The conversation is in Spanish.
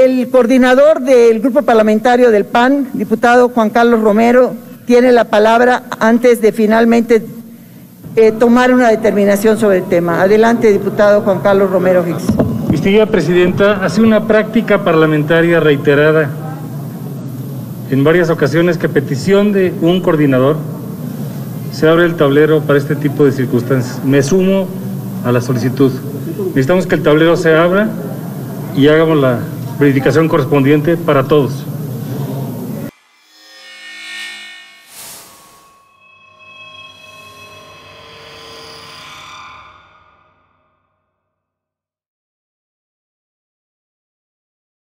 El coordinador del grupo parlamentario del PAN, diputado Juan Carlos Romero, tiene la palabra antes de finalmente tomar una determinación sobre el tema. Adelante, diputado Juan Carlos Romero Hicks. Distinguida presidenta, ha sido una práctica parlamentaria reiterada en varias ocasiones que a petición de un coordinador se abre el tablero para este tipo de circunstancias. Me sumo a la solicitud. Necesitamos que el tablero se abra y hagamos la verificación correspondiente para todos.